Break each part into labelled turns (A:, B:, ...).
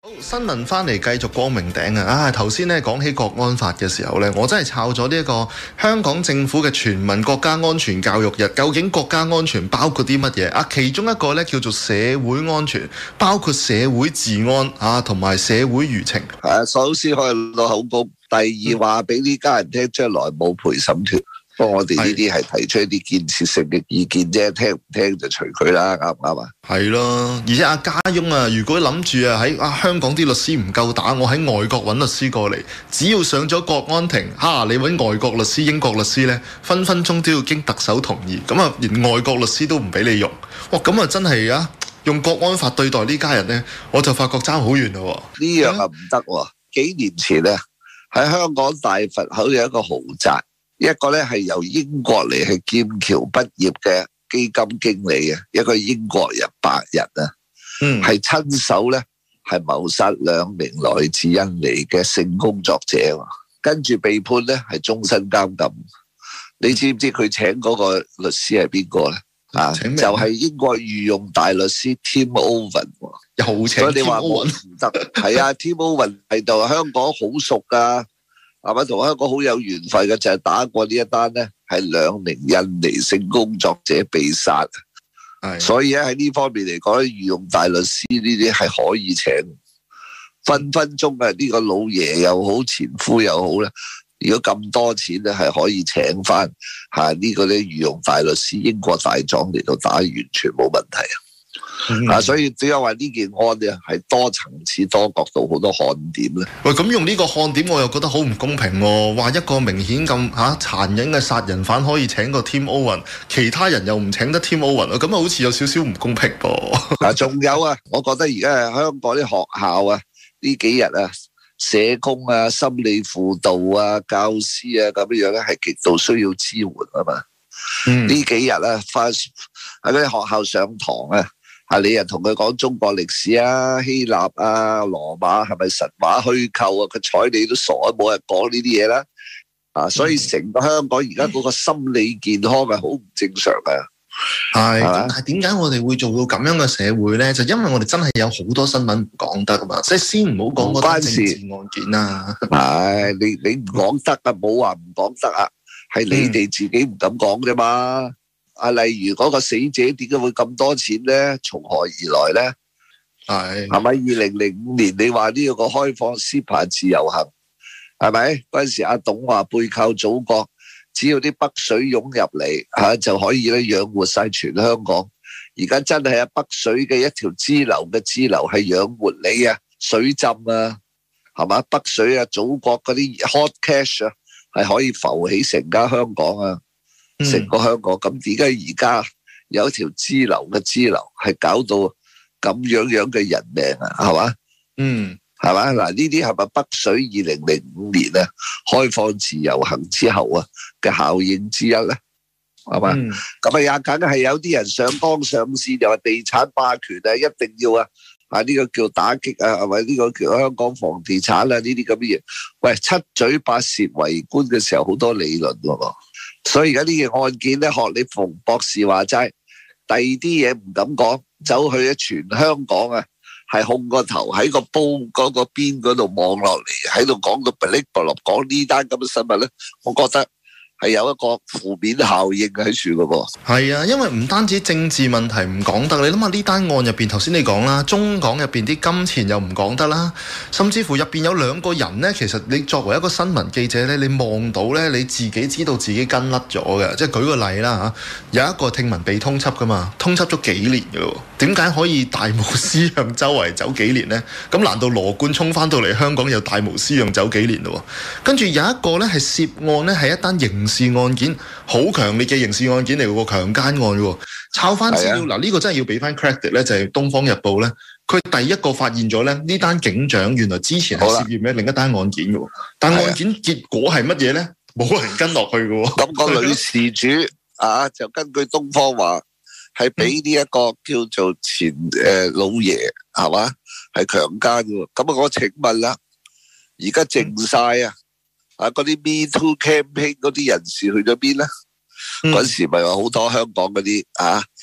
A: 新聞翻嚟繼續光明頂啊！頭先咧講起國安法嘅時候咧，我真係抄咗呢一個香港政府嘅全民國家安全教育日。究竟國家安全包括啲乜嘢啊？其中一個咧叫做社會安全，包括社會治安啊，同埋社會輿情。
B: 首先可以攞口供，第二話俾呢家人聽，將來冇陪審團。不過我哋呢啲係提出一啲建設性嘅意見啫，聽唔聽就隨佢啦，啱唔啱啊？
A: 係咯，而且阿家翁啊，如果諗住啊喺香港啲律師唔夠打，我喺外國揾律師過嚟，只要上咗國安庭，你揾外國律師、英國律師呢，分分鐘都要經特首同意，咁啊連外國律師都唔俾你用，哇！咁啊真係啊，用國安法對待呢家人呢，我就發覺爭好遠咯。
B: 呢樣啊唔得喎！幾年前呢，喺香港大佛口有一個豪宅。一個咧係由英國嚟係劍橋畢業嘅基金經理啊，一個英國人白人啊，係親手咧係謀殺2名來自印尼嘅性工作者，跟住被判咧係終身監禁。你知唔知佢請嗰個律師係邊個咧？就係英國御用大律師 Tim Owen，
A: 又請 Tim Owen
B: 唔得，係啊，Tim Owen 係同香港好熟噶。係咪同香港好有緣分嘅？就係打過呢一單咧，係2名印尼性工作者被殺。所以咧喺呢方面嚟講咧，御用大律師呢啲係可以請，分分鐘啊呢個老爺又好，前夫又好咧。如果咁多錢咧，係可以請翻呢個咧御用大律師英國大狀嚟到打，完全冇問題啊！所以點解話呢件案呢係多層次、多角度、好多看點咧？
A: 喂，咁用呢個看點，我又覺得好唔公平喎！話一個明顯咁殘忍嘅殺人犯可以請個 Tim Owen， 其他人又唔請得 Tim Owen， 咁啊好似有少少唔公平噃。
B: 仲有啊，我覺得而家係香港啲學校啊，呢幾日啊，社工啊、心理輔導啊、教師啊咁樣咧，係極度需要支援啊嘛。呢幾日啊，翻喺嗰啲學校上堂啊。你又同佢講中國歷史啊、希臘啊、羅馬係咪神話虛構啊？佢睬你都傻，冇人講呢啲嘢啦。所以成個香港而家嗰個心理健康係好唔正常嘅。
A: 係，但係點解我哋會做到咁樣嘅社會咧？就因為我哋真係有好多新聞唔講得啊嘛。即係先唔好講嗰單政治案件啊。
B: 你唔講得啊，冇話唔講得啊，係你哋自己唔敢講啫嘛。例如嗰個死者點解會咁多錢咧？從何而來咧？係咪2005年你話呢個開放司法自由行，係咪嗰陣時阿董話背靠祖國，只要啲北水湧入嚟就可以咧養活晒全香港。而家真係北水嘅一條支流嘅支流係養活你啊，水浸啊，係嘛？北水啊，祖國嗰啲 hot cash 啊，係可以浮起成家香港啊！成個香港，咁點解而家有一條支流嘅支流係搞到咁樣嘅人命啊？係嘛？係嘛？嗱，呢啲係咪北水2005年啊開放自由行之後啊嘅效應之一咧？係嘛？咁啊也梗係有啲人上綱上線，又話地產霸權啊，一定要呢個叫打擊啊，係咪呢個叫香港房地產啊呢啲咁嘅嘢？喂，七嘴八舌圍觀嘅時候好多理論喎。所以而家呢件案件咧，學你馮博士話齋，第二啲嘢唔敢講，走去全香港啊，係控個頭喺個煲嗰個邊嗰度望落嚟，喺度講到噼里啪啦講呢單咁嘅新聞咧，我覺得係有一個負面效應喺處嘅噃。
A: 係啊，因為唔單止政治問題唔講得，你諗下呢單案入邊，頭先你講啦，中港入邊啲金錢又唔講得啦，甚至乎入邊有2個人呢，其實你作為一個新聞記者呢，你望到呢，你自己知道自己跟甩咗嘅，即係舉個例啦嚇，有一個聽聞被通緝噶嘛，通緝咗幾年嘅喎，點解可以大無私向周圍走幾年呢？咁難道羅冠聰翻到嚟香港又大無私向走幾年咯？跟住有一個呢，係涉案呢，係一單刑事案件，好強烈嘅刑事案件嚟嘅喎，強姦案喎。抄翻資料嗱，呢個真係要俾翻 credit 咧，就係《東方日報》咧，佢第一個發現咗咧呢單警長原來之前係涉嫌嘅另一單案件嘅，但案件結果係乜嘢咧？冇人跟落去嘅。
B: 咁個女事主就根據東方話係俾呢一個叫做前老爺係嘛係強姦嘅。咁我請問啦，而家靜晒嗰啲 Me Too campaign 嗰啲人士去咗邊咧？嗰時咪話好多香港嗰啲前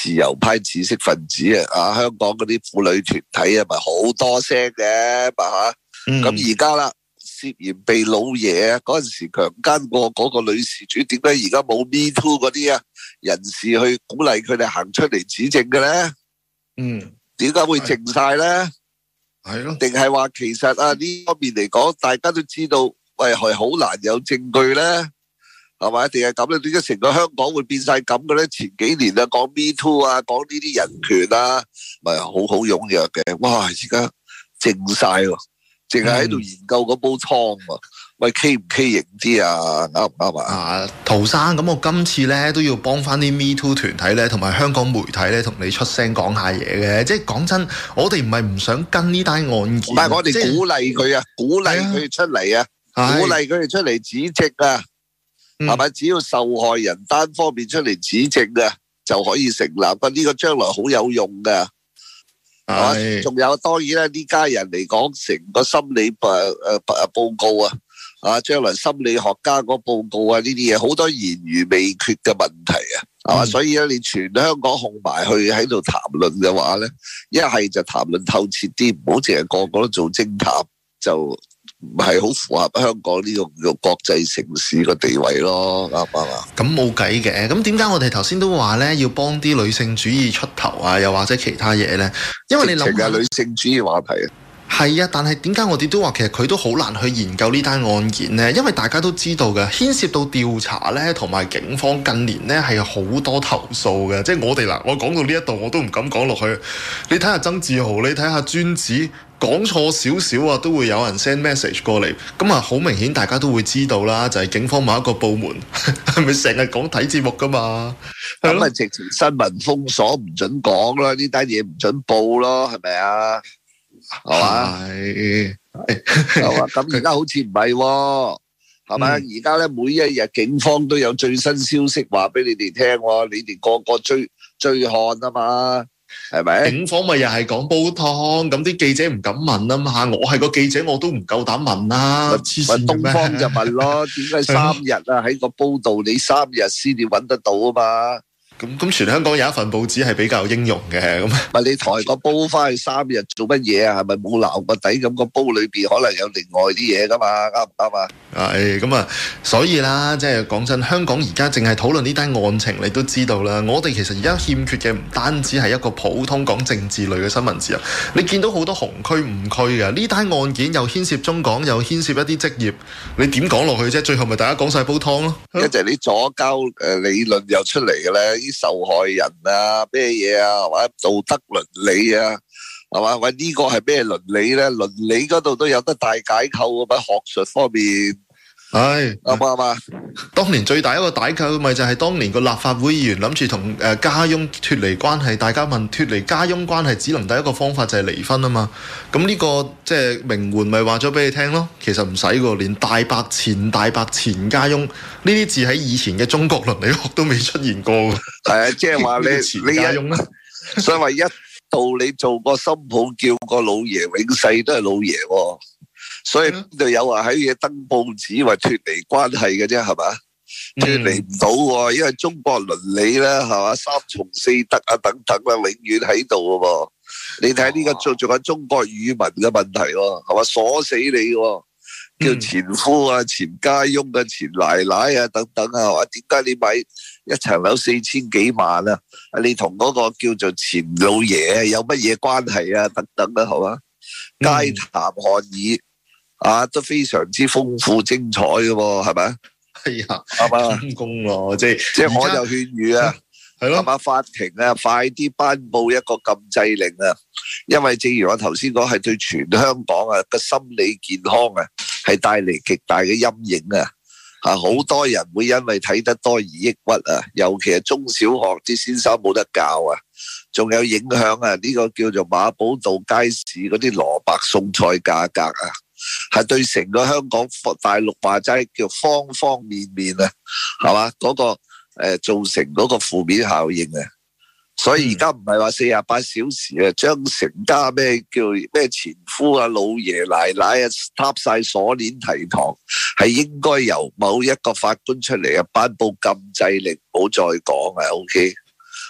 B: 自由派知識分子啊，香港嗰啲婦女團體啊，咪好多聲嘅嘛嚇。咁而家啦，涉嫌被老爺啊嗰陣時強姦過嗰個女事主，點解而家冇 Me Too 嗰啲人士去鼓勵佢哋行出嚟指證嘅咧？點解會靜晒咧？係咯，定係話其實呢方面嚟講，大家都知道，喂係好難有證據咧，係咪？定係咁咧？點解成個香港會變晒咁嘅咧？前幾年講 Me Too 講呢啲人權咪好踴躍嘅，哇！而家靜晒喎，淨係喺度研究嗰煲湯喎。喂，K 唔 K 型啲啱唔啱啊？
A: 陶生，咁我今次咧都要幫翻啲 Me Too 團體咧，同埋香港媒體咧，同你出聲講下嘢嘅。即係講真，我哋唔係唔想跟呢單案件，
B: 但係我哋鼓勵佢鼓勵佢哋出嚟鼓勵佢哋出嚟指證係咪？只要受害人單方面出嚟指證就可以成立。呢個將來好有用㗎。仲有當然啦，呢家人嚟講，成個心理報告將來心理學家嗰報告呢啲嘢，好多言語未決嘅問題係嘛？所以咧，你全香港控埋去喺度談論嘅話咧，一係就談論透徹啲，唔好淨係個個都做偵探，就唔係好符合香港呢個國際城市嘅地位咯，啱唔啱啊？
A: 咁冇計嘅，咁點解我哋頭先都話咧要幫啲女性主義出頭又或者其他嘢咧？因為你諗下
B: 女性主義話題
A: 係啊，但係點解我哋都話其實佢都好難去研究呢單案件呢？因為大家都知道嘅，牽涉到調查呢，同埋警方近年呢係好多投訴嘅。即係我哋我講到呢一度我都唔敢講落去。你睇下曾志豪，你睇下尊子，講錯少少都會有人 send message 過嚟。咁好明顯大家都會知道啦，就係警方某一個部門係咪成日講睇節目噶嘛？
B: 咁咪直情新聞封鎖，唔准講啦，呢單嘢唔准報咯，係咪啊？係嘛？咁而家好似唔係喎，係咪？而家咧每一日警方都有最新消息話俾你哋聽，你哋個個追看啊嘛，係咪？
A: 警方咪又係講煲湯，咁啲記者唔敢問啊嘛。我係個記者，我都唔夠膽問啦。
B: 東方就問咯，點解3日喺個報道，你3日先至揾得到啊嘛？
A: 咁全香港有一份報紙係比較英勇嘅，咁
B: 咪你抬個煲翻去3日做乜嘢啊？係咪冇撈個底？咁個煲裏邊可能有另外啲嘢噶嘛？啱唔啱啊？
A: 係咁所以啦，即係講真，香港而家淨係討論呢單案情，你都知道啦。我哋其實而家欠缺嘅唔單止係一個普通講政治類嘅新聞自由，你見到好多紅區誤區嘅呢單案件，又牽涉中港，又牽涉一啲職業，你點講落去啫？最後咪大家講晒煲湯咯。
B: 一就係你左交理論又出嚟嘅咧。啲受害人咩嘢或者道德倫理係嘛？喂，呢個係咩倫理咧？倫理嗰度都有得大解構啊！學術方面係啱嘛？
A: 當年最大一個解構咪就係當年個立法會議員諗住同家翁脫離關係，大家問脫離家翁關係只能第一個方法就係離婚啊嘛。咁呢個即係名媛咪話咗俾你聽咯，其實唔使㗎，連大伯前家翁呢啲字喺以前嘅中國倫理學都未出現過。係
B: 即係話你家翁啦，所以話一到你做個新抱叫個老爺永世都係老爺喎。所以就有話喺嘢登報紙話脫離關係嘅啫，係嘛？脫離唔到喎，因為中國倫理咧係嘛，三從四德等等永遠喺度嘅喎。你睇呢個仲有中國語文嘅問題喎，係嘛？鎖死你喎，叫前夫前家翁前奶奶等等係嘛？點解你買一層樓4000幾萬你同嗰個叫做前老爺有乜嘢關係等等係嘛？街談漢語都非常之豐富精彩嘅喎，係咪？
A: 係啊，
B: 係嘛？
A: 陰公咯，即
B: 係我就勸喻係咯，係嘛？法庭快啲頒布一個禁制令因為正如我頭先講，係對全香港個心理健康係帶嚟極大嘅陰影好多人會因為睇得多而抑鬱尤其係中小學啲先生冇得教仲有影響呢個叫做馬寶道街市嗰啲蘿蔔餸菜價格係對成個香港大陸話齋叫方方面面係嘛？嗰個造成嗰個負面效應所以而家唔係話48小時將成家咩叫咩前夫老爺奶奶插晒鎖鏈提堂，係應該由某一個法官出嚟頒布禁制令，唔好再講OK。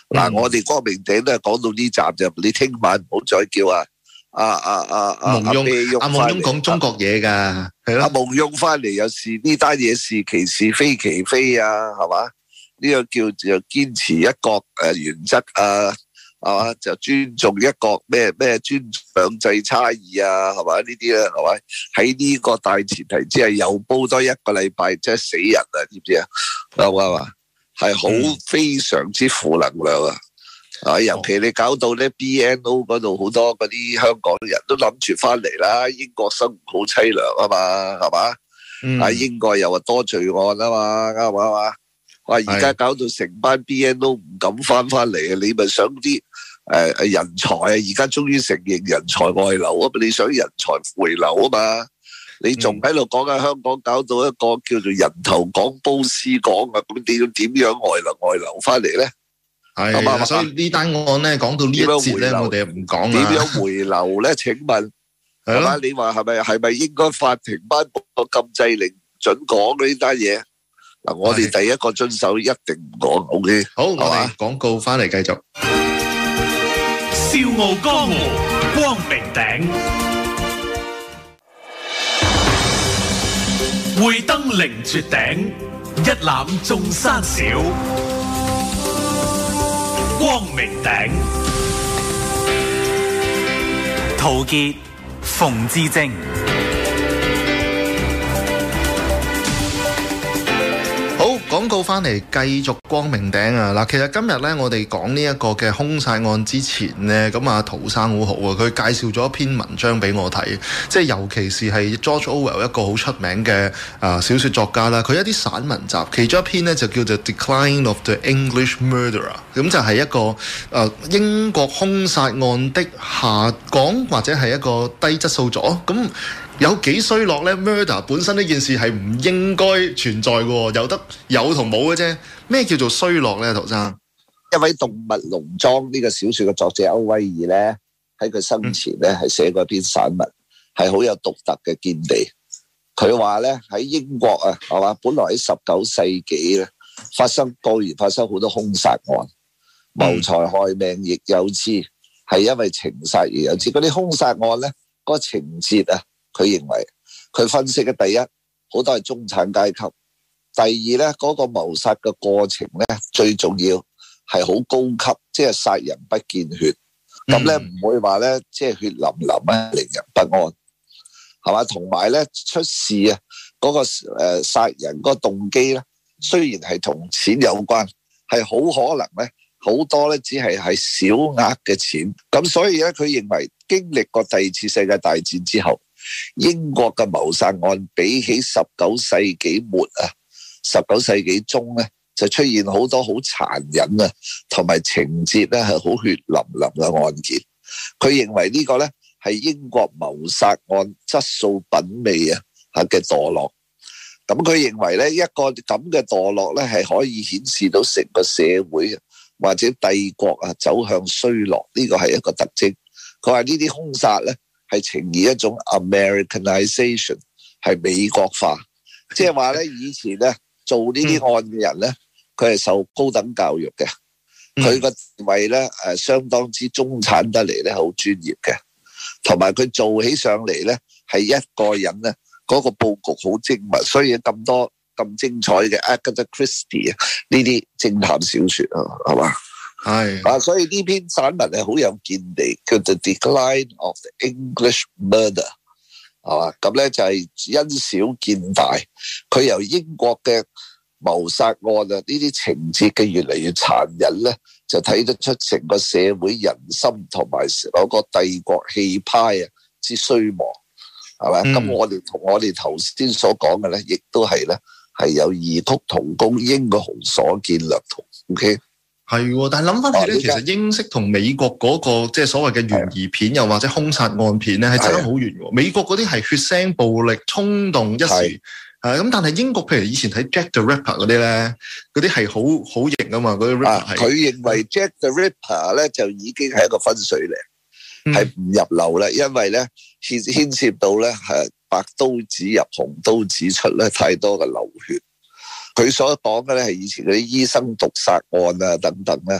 B: 嗱，我哋光明頂都係講到呢集啫，你聽晚唔好再叫
A: 蒙雍阿蒙雍講中國嘢㗎，係咯。
B: 阿蒙雍翻嚟有時呢單嘢是其是非其非啊，係嘛？呢個叫做堅持一國原則啊，係嘛？就尊重一國咩尊重兩制差異啊，係嘛？呢啲咧係咪？喺呢個大前提之下，又煲多一個禮拜，真係死人啊！知唔知啊？係嘛？係好非常之負能量啊！尤其你搞到咧 BNO 嗰度好多嗰啲香港人都諗住翻嚟啦，英國生活好凄涼啊嘛，係嘛？英國又話多罪案啊嘛，啱唔啱啊？話而家搞到成班 BNO 唔敢翻嚟啊！你咪想啲人才啊？而家終於承認人才外流啊！你想人才回流啊嘛？你仲喺度講緊香港搞到一個叫做人頭港、波斯港啊？咁你要點樣外流翻嚟咧？
A: 係，所以呢單案咧講到呢一節咧，我哋唔講啦。
B: 點樣回流咧？請問係嘛？你話係咪應該法庭頒布個禁制令，准講呢單嘢？嗱，我哋第一個遵守一定唔講。OK，
A: 好，我哋廣告翻嚟繼續。
C: 笑傲江湖，光明頂。會登凌絕頂，一覽眾山小。光明頂，陶傑、馮智政。
A: 好，廣告翻嚟繼續光明頂啊！嗱，其實今日咧我哋講呢一個嘅兇殺案之前呢，咁啊陶生好好啊，佢介紹咗一篇文章俾我睇，即係尤其是係 George Orwell 一個好出名嘅小說作家啦，佢一啲散文集，其中一篇呢就叫做 Decline of the English Murderer， 咁就係一個英國兇殺案的下降或者係一個低質素咗咁。有幾衰落呢？ Murder 本身呢件事係唔應該存在嘅，有得有同冇嘅啫。咩叫做衰落呢？陶生，
B: 一位動物農莊呢個小說嘅作者歐威爾呢，喺佢生前呢係寫過一篇散文，係好有獨特嘅見地。佢話呢，喺英國啊，係嘛，本來喺19世紀呢發生好多兇殺案，謀財害命亦有之，係因為情殺亦有之。嗰啲兇殺案呢，嗰個情節啊。佢認為，佢分析嘅第一，好多係中產階級；第二咧，嗰個謀殺嘅過程咧，最重要係好高級，即係殺人不見血，咁咧唔會話咧，即係血淋淋啊，令人不安，係嘛？同埋咧出事啊，嗰個殺人嗰個動機咧，雖然係同錢有關，係好可能咧，好多咧只係小額嘅錢，咁所以咧，佢認為經歷過第二次世界大戰之後。英國嘅謀殺案比起19世紀末啊，19世紀中咧就出現好多好殘忍啊，同埋情節咧係好血淋淋嘅案件。佢認為呢個咧係英國謀殺案質素品味啊嘅墮落。咁佢認為咧一個咁嘅墮落咧係可以顯示到成個社會或者帝國啊走向衰落，呢個係一個特徵。佢話呢啲兇殺咧。係呈現一種 Americanization， 係美國化，即係話咧以前咧做呢啲案嘅人咧，佢係受高等教育嘅，佢個地位咧相當之中產得嚟咧，好專業嘅，同埋佢做起上嚟咧係一個人咧嗰個佈局好精密，所以咁多咁精彩嘅 Agatha Christie 呢啲偵探小說啊，係嘛？係所以呢篇散文係好有見地，叫做 The Decline of the English Murder， 係嘛？咁咧就係因小見大，佢由英國嘅謀殺案啊呢啲情節嘅越嚟越殘忍咧，就睇得出成個社會人心同埋嗰個帝國氣派啊之衰亡，係嘛？咁我哋同我哋頭先所講嘅咧，亦都係咧係有異曲同工，英雄所見略同。OK。
A: 係，但係諗翻起咧，其實英式同美國嗰個即係所謂嘅懸疑片，又或者兇殺案片咧，係爭好遠嘅。美國嗰啲係血腥暴力、衝動一時，咁但係英國譬如以前睇 Jack the Ripper 嗰啲咧，嗰啲係好型啊嘛，嗰啲 Ripper 係。佢認為 Jack the Ripper 咧就已經係一個分水嶺，係唔入流啦，因為咧牽涉到咧係白刀子入紅刀子出咧，太多嘅流血。佢所講嘅咧係以前嗰啲醫生毒殺案啊等等咧，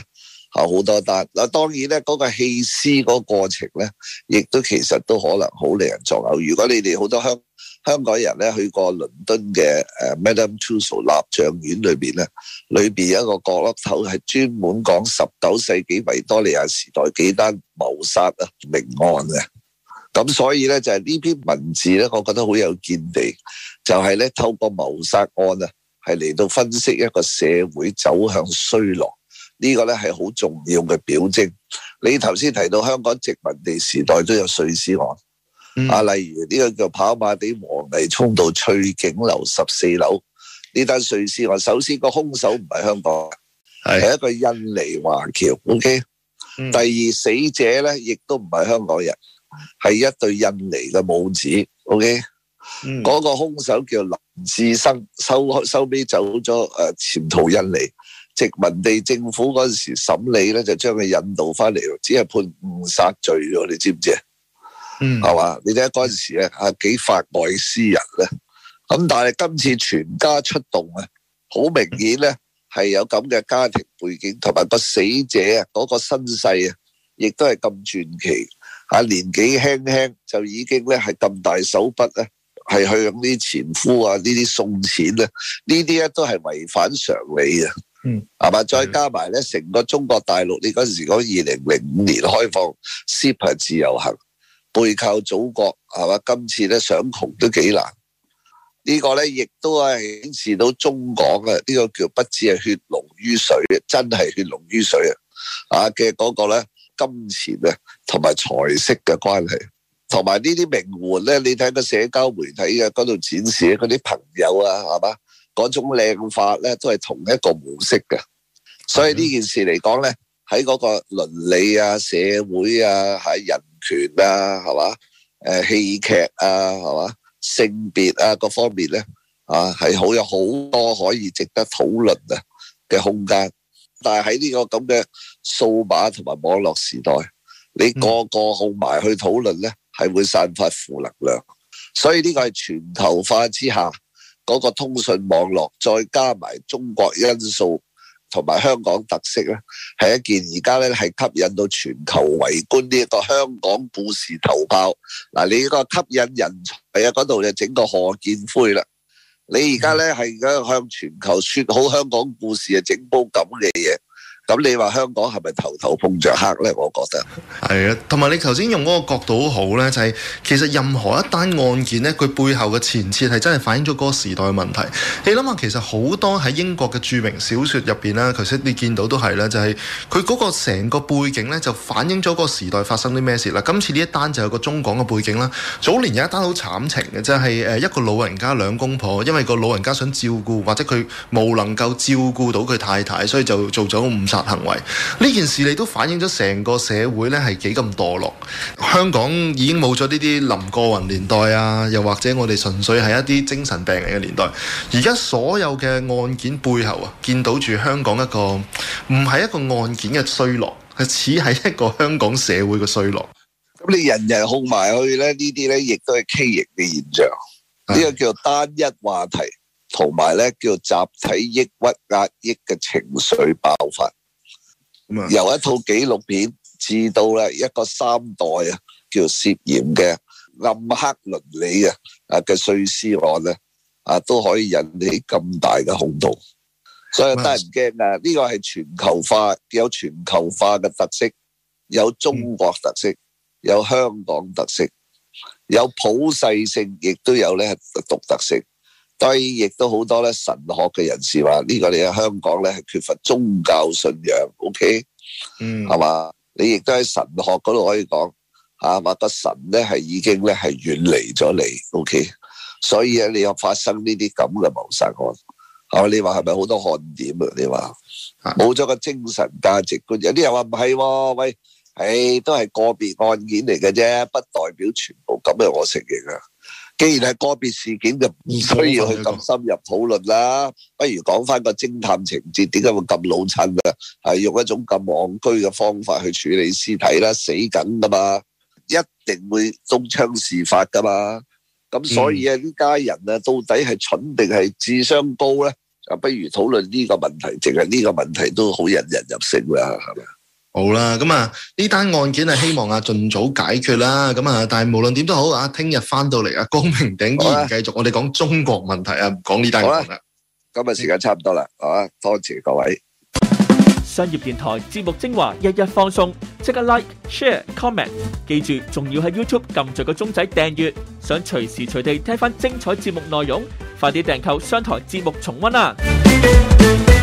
B: 好多單。嗱，當然咧嗰個棄屍嗰個過程咧，亦都其實都可能好令人作嘔。如果你哋好多香港人咧去過倫敦嘅Madame Tussauds 蠟像院裏邊咧，裏邊有一個角落頭係專門講19世紀維多利亞時代幾單謀殺命案嘅。咁所以咧就係呢篇文字咧，我覺得好有見地，就係咧透過謀殺案啊，係嚟到分析一個社會走向衰落，呢個咧係好重要嘅表徵。你頭先提到香港殖民地時代都有碎屍案。例如呢個叫跑馬地黃泥涌道翠景樓14樓呢單碎屍案，首先個兇手唔係香港人，係一個印尼華僑。OK，第二，死者咧亦都唔係香港人，係一對印尼嘅母子。OK，嗰個兇手叫林志生，收尾走咗潛逃印尼。殖民地政府嗰陣時審理咧，就將佢引渡翻嚟，只係判誤殺罪咗，你知唔知啊？係嘛？你睇下嗰陣時幾法外施人咧。咁但係今次全家出動啊，好明顯咧係有咁嘅家庭背景，同埋個死者嗰個身世亦都係咁傳奇。年紀輕輕就已經咧係咁大手筆咧，係向啲前夫呢啲送錢咧，呢啲咧都係違反常理啊。係嘛？再加埋咧，成個中國大陸，你嗰陣時講2005年開放 CEPA 自由行，背靠祖國，係嘛？今次咧想窮都幾難。呢個咧亦都係顯示到中港呢個叫不止係血濃於水，真係血濃於水嘅嗰個咧金錢同埋財色嘅關係，同埋呢啲名媛咧，你睇個社交媒體嗰度展示嗰啲朋友係嘛？嗰種靚法咧都係同一個模式嘅。所以呢件事嚟講咧，喺嗰個倫理社會人權係嘛？戲劇係嘛？性別各方面咧係有好多可以值得討論嘅空間。但係喺呢個咁嘅數碼同埋網絡時代，你個個號埋去討論咧，係會散發負能量。所以呢個係全球化之下嗰個通訊網絡，再加埋中國因素同埋香港特色咧，係一件而家咧係吸引到全球圍觀呢一個香港故事頭炮。嗱，你呢個吸引人才嗰度就整個賀建輝啦。你而家咧係向全球說好香港故事，整煲咁嘅嘢。咁你話香港係咪頭頭碰着黑咧？我覺得
A: 係啊，同埋你頭先用嗰個角度好好咧，就係其實任何一單案件咧，佢背後嘅前設係真係反映咗嗰個時代嘅問題。你諗下，其實好多喺英國嘅著名小說入邊啦，頭先你見到都係啦，就係佢嗰個成個背景咧，就反映咗嗰個時代發生啲咩事啦。今次呢一單就有個中港嘅背景啦。早年有一單好慘情嘅，就係一個老人家兩公婆，因為個老人家想照顧或者佢冇能夠照顧到佢太太，所以就做咗誤殺行為。呢件事你都反映咗成個社會咧係幾咁墮落。香港已經冇咗呢啲林過雲年代又或者我哋純粹係一啲精神病人嘅年代。而家所有嘅案件背後見到住香港一個唔係一個案件嘅衰落，係似係一個香港社會嘅衰落。
B: 咁你人人控埋去咧，呢啲咧亦都係畸形嘅現象。呢個叫單一話題，同埋咧叫集體抑鬱壓抑嘅情緒爆發。由一套紀錄片至到咧一個3代叫涉嫌嘅暗黑倫理嘅碎屍案咧都可以引起咁大嘅轟動，所以得人驚呢個係全球化，有全球化嘅特色，有中國特色，有香港特色，有普世性，亦都有咧獨特性。當然亦都好多咧神學嘅人士話呢個你喺香港咧係缺乏宗教信仰。 OK， 係嘛？你亦都喺神學嗰度可以講話個神咧係已經咧係遠離咗你。 OK， 所以咧你有發生呢啲咁嘅謀殺案，你話係咪好多看點啊？你話冇咗個精神價值觀，有啲人話唔係，喂，都係個別案件嚟嘅啫，不代表全部。咁樣我承認啊。既然係個別事件，就唔需要去咁深入討論啦。不如講翻個偵探情節，點解會咁老襯啊？係用一種咁戇居嘅方法去處理屍體啦，死緊噶嘛，一定會東窗事發噶嘛。咁所以呢家人到底係蠢定係智商高咧？ 不如討論呢個問題，淨係呢個問題都好引人入勝啦，係咪？
A: 好啦，咁啊呢單案件係希望盡早解決啦。咁啊，但係無論點都好啊，聽日翻到嚟啊，光明頂依然繼續，我哋講中國問題啊，唔講呢單案啦。
B: 今日時間差唔多啦，多謝各位。
D: 商業電台節目精華，日日放送，即刻 like、share、comment， 記住仲要喺 YouTube 撳著個鐘仔訂閱，想隨時隨地聽翻精彩節目內容，快啲訂購商台節目重溫啊！